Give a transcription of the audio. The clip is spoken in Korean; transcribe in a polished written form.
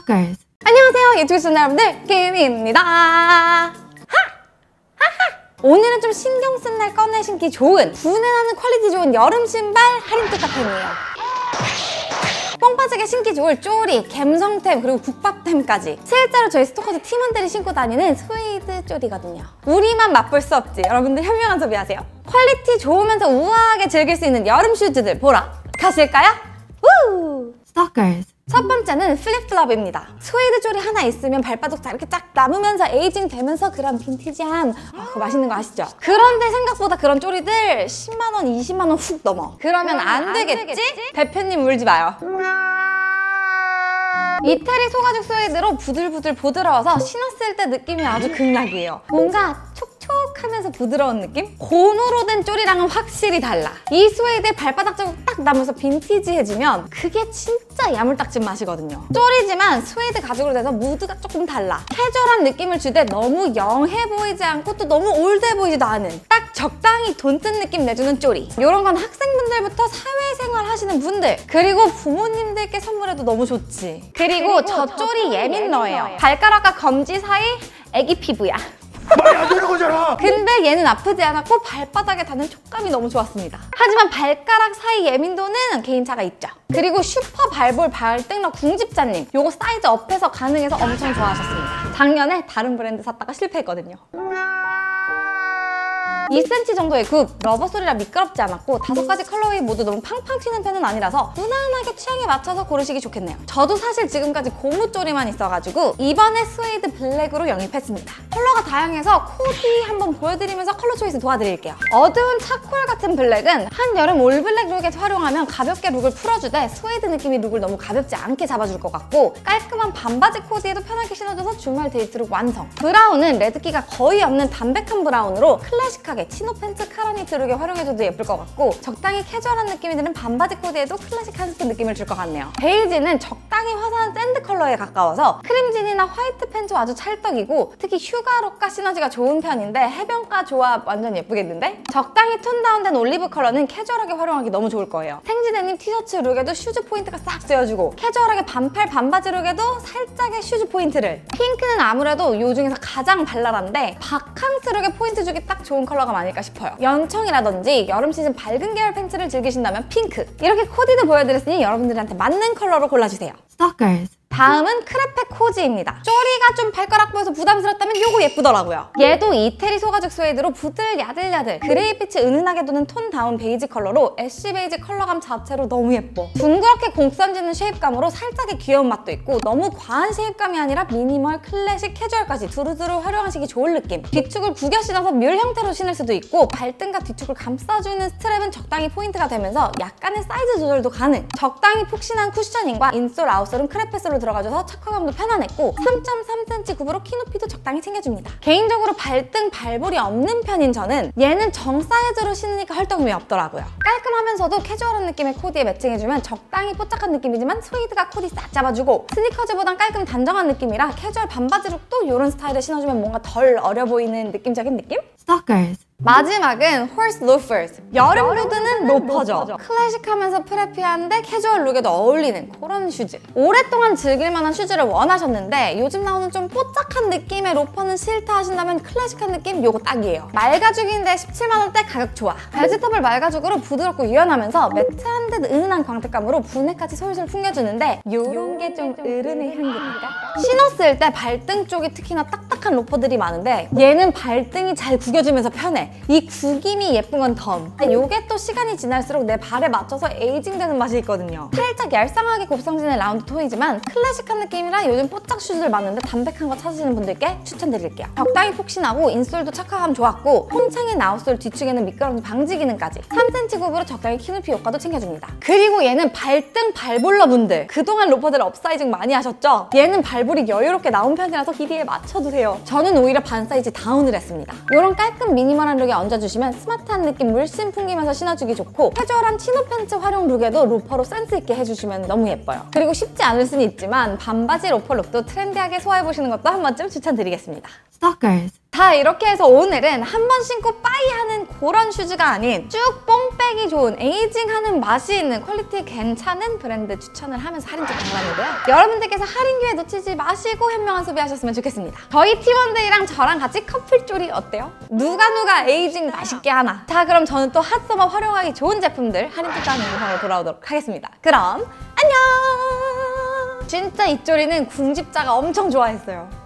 Stalkers. 안녕하세요, 유튜브 시청자 여러분들, 김입니다. 오늘은 좀 신경 쓴 날 꺼내 신기 좋은, 분해하는 퀄리티 좋은 여름 신발 할인 특가템이에요. 뽕 빠지게 신기 좋을 쪼리, 갬성템, 그리고 국밥템까지 실제로 저희 스토커즈 팀원들이 신고 다니는 스웨이드 쪼리거든요. 우리만 맛볼 수 없지. 여러분들 현명한 소비하세요. 퀄리티 좋으면서 우아하게 즐길 수 있는 여름 슈즈들 보러 가실까요? 우! Stalkers. 첫 번째는 플립플롭입니다. 스웨이드 쪼리 하나 있으면 발바닥 다 이렇게 쫙 남으면서 에이징 되면서 그런 빈티지한 그거 맛있는 거 아시죠? 그런데 생각보다 그런 쪼리들 10만원, 20만원 훅 넘어. 그러면 안 되겠지? 대표님 울지 마요. 이태리 소가죽 스웨이드로 부들부들 부드러워서 신었을 때 느낌이 아주 극락이에요. 뭔가 촉촉하면서 부드러운 느낌? 고무로 된 쪼리랑은 확실히 달라. 이 스웨이드에 발바닥 자국 딱 남아서 빈티지해지면 그게 진짜 야물딱진 맛이거든요. 쪼리지만 스웨이드 가죽으로 돼서 무드가 조금 달라. 캐주얼한 느낌을 주되 너무 영해 보이지 않고 또 너무 올드해 보이지도 않은 딱 적당히 돈 뜬 느낌 내주는 쪼리. 이런 건 학생분들부터 사회생활 하시는 분들, 그리고 부모님들께 선물해도 너무 좋지. 그리고 저 쪼리 예민러예요. 발가락과 검지 사이 애기 피부야. 말이 안 되는 거잖아! 근데 얘는 아프지 않았고 발바닥에 닿는 촉감이 너무 좋았습니다. 하지만 발가락 사이 예민도는 개인차가 있죠. 그리고 슈퍼 발볼 발등러 궁집자님, 요거 사이즈 업해서 가능해서 엄청 좋아하셨습니다. 작년에 다른 브랜드 샀다가 실패했거든요. 2cm 정도의 굽, 러버 소리라 미끄럽지 않았고 5가지 컬러웨이 모두 너무 팡팡 튀는 편은 아니라서 무난하게 취향에 맞춰서 고르시기 좋겠네요. 저도 사실 지금까지 고무 쪼리만 있어가지고 이번에 스웨이드 블랙으로 영입했습니다. 컬러가 다양해서 코디 한번 보여드리면서 컬러 초이스 도와드릴게요. 어두운 차콜 같은 블랙은 한여름 올블랙 룩에 활용하면 가볍게 룩을 풀어주되 스웨이드 느낌이 룩을 너무 가볍지 않게 잡아줄 것 같고, 깔끔한 반바지 코디에도 편하게 신어줘서 주말 데이트룩 완성. 브라운은 레드기가 거의 없는 담백한 브라운으로 클래식하게 치노 팬츠 카라니트 룩에 활용해줘도 예쁠 것 같고, 적당히 캐주얼한 느낌이 드는 반바지 코디에도 클래식한 스킨 느낌을 줄 것 같네요. 베이지는 적당히 화사한 샌드 컬러에 가까워서 크림진이나 화이트 팬츠와 아주 찰떡이고, 특히 휴가룩과 시너지가 좋은 편인데 해변가 조합 완전 예쁘겠는데? 적당히 톤 다운된 올리브 컬러는 캐주얼하게 활용하기 너무 좋을 거예요. 생지 데님 티셔츠 룩에도 슈즈 포인트가 싹 쓰여주고, 캐주얼하게 반팔 반바지 룩에도 살짝의 슈즈 포인트를. 핑크는 아무래도 요 중에서 가장 발랄한데 바캉스 룩에 포인트 주기 딱 좋은 컬러가 아닐까 싶어요. 연청이라든지 여름 시즌 밝은 계열 팬츠를 즐기신다면 핑크. 이렇게 코디도 보여드렸으니 여러분들한테 맞는 컬러로 골라주세요. Stalkers. 다음은 크레페 코지입니다. 쪼리가 좀 발가락 보여서 부담스럽다면 요거 예쁘더라고요. 얘도 이태리 소가죽 스웨이드로 부들 야들야들 그레이빛이 은은하게 도는 톤 다운 베이지 컬러로 애쉬 베이지 컬러감 자체로 너무 예뻐. 둥그렇게 공쌈지는 쉐입감으로 살짝의 귀여운 맛도 있고, 너무 과한 쉐입감이 아니라 미니멀, 클래식, 캐주얼까지 두루두루 활용하시기 좋은 느낌. 뒤축을 구겨 신어서 뮬 형태로 신을 수도 있고, 발등과 뒤축을 감싸주는 스트랩은 적당히 포인트가 되면서 약간의 사이즈 조절도 가능. 적당히 푹신한 쿠셔닝과 인솔, 아웃솔은 크레페솔로 들어가줘서 착화감도 편안했고 3.3cm 굽으로 키높이도 적당히 챙겨줍니다. 개인적으로 발등, 발볼이 없는 편인 저는 얘는 정 사이즈로 신으니까 헐떡임이 없더라고요. 깔끔하면서도 캐주얼한 느낌의 코디에 매칭해주면 적당히 뽀짝한 느낌이지만 스웨이드가 코디 싹 잡아주고, 스니커즈보단 깔끔 단정한 느낌이라 캐주얼 반바지 룩도 이런 스타일에 신어주면 뭔가 덜 어려 보이는 느낌적인 느낌? Stalkers. 마지막은 horse loafers. 여름 무드는 로퍼죠. 클래식하면서 프레피한데 캐주얼 룩에도 어울리는 그런 슈즈. 오랫동안 즐길 만한 슈즈를 원하셨는데 요즘 나오는 좀 뽀짝한 느낌의 로퍼는 싫다 하신다면 클래식한 느낌 요거 딱이에요. 말가죽인데 17만원대 가격 좋아. 베지터블 말가죽으로 부드럽고 유연하면서 매트한 듯 은은한 광택감으로 분해까지 솔솔 풍겨주는데 요런 게 좀 어른의 향기랄까? 신었을 때 발등 쪽이 특히나 딱딱한 로퍼들이 많은데 얘는 발등이 잘 구겨지면서 편해. 이 구김이 예쁜 건 덤. 요게 또 시간이 지날수록 내 발에 맞춰서 에이징되는 맛이 있거든요. 살짝 얄쌍하게 곱상지는 라운드 토이지만 클래식한 느낌이라 요즘 뽀짝 슈즈들 많은데 담백한 거 찾으시는 분들께 추천드릴게요. 적당히 푹신하고 인솔도 착화감 좋았고, 홍창인 아웃솔 뒤축에는 미끄럼지 방지 기능까지 3cm 굽으로 적당히 키높이 효과도 챙겨줍니다. 그리고 얘는 발등 발볼러 분들, 그동안 로퍼들 업사이징 많이 하셨죠? 얘는 발볼이 여유롭게 나온 편이라서 길이에 맞춰두세요. 저는 오히려 반 사이즈 다운을 했습니다. 이런 깔끔 미니멀한 룩에 얹어주시면 스마트한 느낌 물씬 풍기면서 신어주기 좋고, 캐주얼한 치노 팬츠 활용 룩에도 로퍼로 센스 있게 해주시면 너무 예뻐요. 그리고 쉽지 않을 수는 있지만 반바지 로퍼 룩도 트렌디하게 소화해보시는 것도 한 번쯤 추천드리겠습니다. Stalkers. 자, 이렇게 해서 오늘은 한 번 신고 빠이하는 그런 슈즈가 아닌 쭉 뽕 빼기 좋은 에이징하는 맛이 있는 퀄리티 괜찮은 브랜드 추천을 하면서 할인 좀 당했는데요. 여러분들께서 할인 기회 놓치지 마시고 현명한 소비하셨으면 좋겠습니다. 저희 팀원들이랑 저랑 같이 커플조리 어때요? 누가 에이징 맛있게 하나? 자, 그럼 저는 또 핫서머 활용하기 좋은 제품들 할인 특가하는 영상으로 돌아오도록 하겠습니다. 그럼 안녕! 진짜 이 조리는 궁집자가 엄청 좋아했어요.